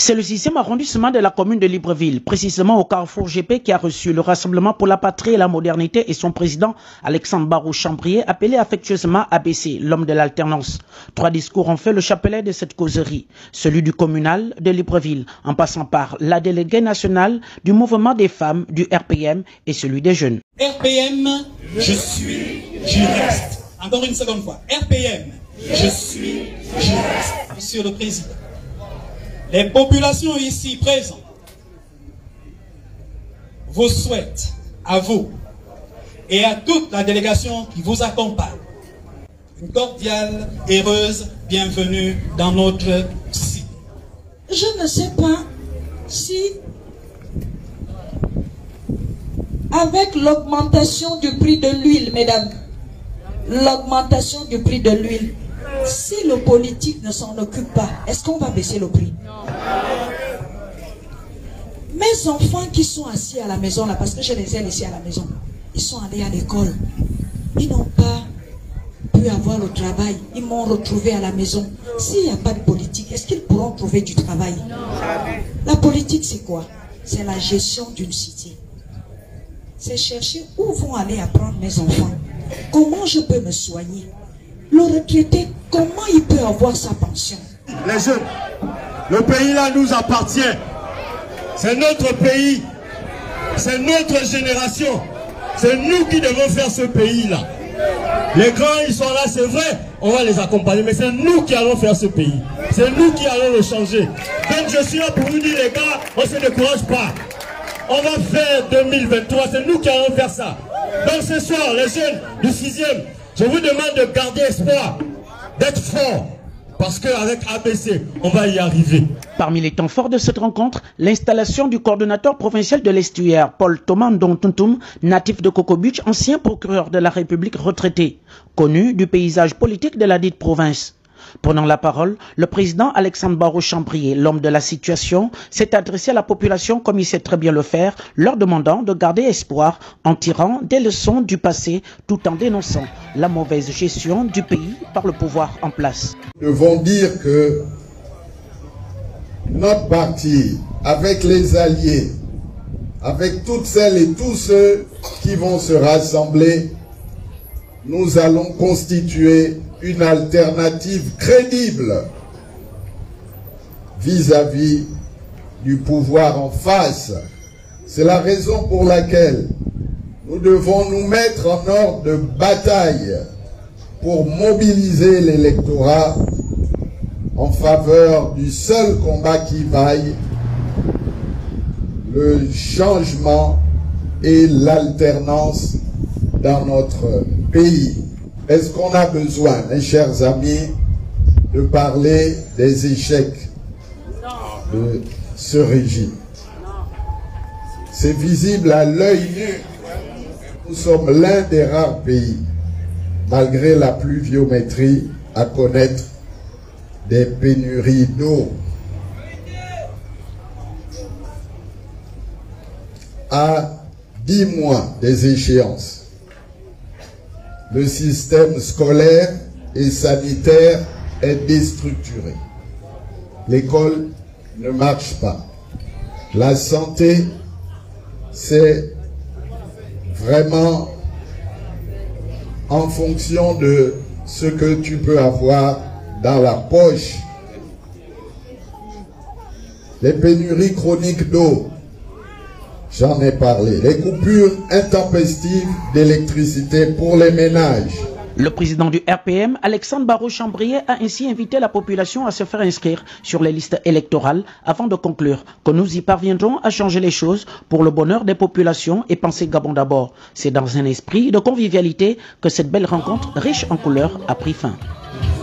C'est le 6e arrondissement de la commune de Libreville, précisément au carrefour GP, qui a reçu le Rassemblement pour la Patrie et la Modernité et son président Alexandre Barraud-Chambrier, appelé affectueusement ABC, l'homme de l'alternance. 3 discours ont fait le chapelet de cette causerie, celui du communal de Libreville, en passant par la déléguée nationale du mouvement des femmes, du RPM et celui des jeunes. RPM, je suis, j'y reste. Encore une seconde fois. RPM, je suis, j'y reste. Monsieur le Président, les populations ici présentes vous souhaitent, à vous et à toute la délégation qui vous accompagne, une cordiale et heureuse bienvenue dans notre site. Je ne sais pas si, avec l'augmentation du prix de l'huile, mesdames, l'augmentation du prix de l'huile, si le politique ne s'en occupe pas, est-ce qu'on va baisser le prix? Mes enfants qui sont assis à la maison, là, parce que je les ai laissés à la maison, ils sont allés à l'école. Ils n'ont pas pu avoir le travail. Ils m'ont retrouvé à la maison. S'il n'y a pas de politique, est-ce qu'ils pourront trouver du travail? La politique, c'est quoi? C'est la gestion d'une cité. C'est chercher où vont aller apprendre mes enfants. Comment je peux me soigner? Le retraité, comment il peut avoir sa pension? Les jeunes, le pays là nous appartient. C'est notre pays. C'est notre génération. C'est nous qui devons faire ce pays-là. Les grands, ils sont là, c'est vrai, on va les accompagner, mais c'est nous qui allons faire ce pays. C'est nous qui allons le changer. Donc je suis là pour vous dire, les gars, on ne se décourage pas. On va faire 2023, c'est nous qui allons faire ça. Donc ce soir, les jeunes du 6e, je vous demande de garder espoir, d'être forts, parce qu'avec ABC, on va y arriver. Parmi les temps forts de cette rencontre, l'installation du coordonnateur provincial de l'estuaire, Paul Thomas Ndontuntum, natif de Cocobuch, ancien procureur de la République retraité, connu du paysage politique de la dite province. Prenant la parole, le président Alexandre Barraud-Chambrier, l'homme de la situation, s'est adressé à la population comme il sait très bien le faire, leur demandant de garder espoir en tirant des leçons du passé tout en dénonçant la mauvaise gestion du pays par le pouvoir en place. Nous devons dire que notre parti, avec les alliés, avec toutes celles et tous ceux qui vont se rassembler, nous allons constituer une alternative crédible vis-à-vis du pouvoir en face. C'est la raison pour laquelle nous devons nous mettre en ordre de bataille pour mobiliser l'électorat en faveur du seul combat qui vaille, le changement et l'alternance dans notre pays. Est-ce qu'on a besoin, mes chers amis, de parler des échecs de ce régime? C'est visible à l'œil nu. Nous sommes l'un des rares pays, malgré la pluviométrie, à connaître des pénuries d'eau. À 10 mois des échéances, le système scolaire et sanitaire est déstructuré. L'école ne marche pas. La santé, c'est vraiment en fonction de ce que tu peux avoir dans la poche. Les pénuries chroniques d'eau, j'en ai parlé. Les coupures intempestives d'électricité pour les ménages. Le président du RPM, Alexandre Barraud-Chambrier, a ainsi invité la population à se faire inscrire sur les listes électorales avant de conclure que nous y parviendrons à changer les choses pour le bonheur des populations et penser Gabon d'abord. C'est dans un esprit de convivialité que cette belle rencontre riche en couleurs a pris fin.